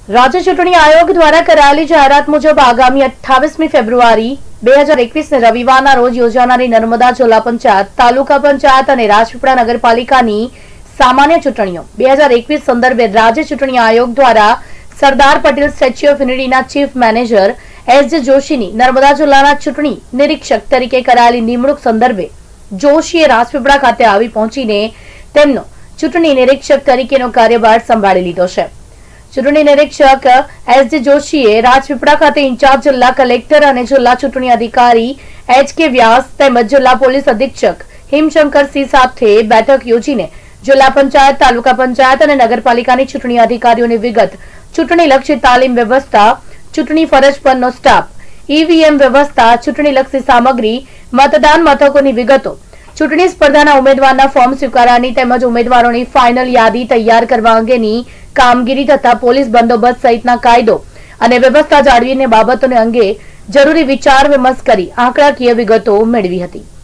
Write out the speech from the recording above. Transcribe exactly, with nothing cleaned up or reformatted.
राज्य चूंटणी आयोग द्वारा कराયેલી જાહેરાત મુજબ આગામી અઠ્ઠાવીસમી ફેબ્રુઆરી બે હજાર એકવીસ ને રવિવારના રોજ યોજાનારી નર્મદા જિલ્લા પંચાયત, તાલુકા પંચાયત અને રાજપીપળા નગરપાલિકાની સામાન્ય ચૂંટણીઓ બે હજાર એકવીસ સંદર્ભે રાજ્ય ચૂંટણી આયોગ દ્વારા સરદાર પટેલ સ્ટેચ્યુ ઓફ યુનિટીના ચીફ મેનેજર એસ જે જોશીની નર્મદા જિલ્લાના ચૂંટણી નિરીક્ષક તરીકે કરાયેલી નિમણૂક સંદર્ભે જોશીએ રાજપીપળા ખાતે આવી પહોંચીને તેમનો ચૂંટણી નિરીક્ષક તરીકેનો કાર્યભાર સંભાળી લીધો છે। ચૂંટણી નિરીક્ષક એસ જે જોશીએ રાજપીપળા ખાતે ઇન્ચાર્જ જિલ્લા કલેક્ટર અને જિલ્લા ચૂંટણી અધિકારી એચ કે વ્યાસ તેમજ જિલ્લા પોલીસ અધિક્ષક હિમશંકર સિંહ સાથે બેઠક યોજીને જિલ્લા પંચાયત, તાલુકા પંચાયત અને નગરપાલિકાની ચૂંટણી અધિકારીઓની વિગત, ચૂંટણીલક્ષી તાલીમ વ્યવસ્થા, ચૂંટણી ફરજ પરનો સ્ટાફ, ઈવીએમ વ્યવસ્થા, ચૂંટણીલક્ષી સામગ્રી, મતદાન મથકોની વિગતો, ચૂંટણી સ્પર્ધાના ઉમેદવારના ફોર્મ સ્વીકારવાની તેમજ ઉમેદવારોની ફાઇનલ યાદી તૈયાર કરવા અંગેની કામગીરી તથા પોલીસ બંદોબસ્ત સહિતના કાયદો અને વ્યવસ્થા જાળવીને બાબતોને અંગે જરૂરી વિચાર વિમર્શ કરી આંકડાકીય વિગતો મેળવી હતી।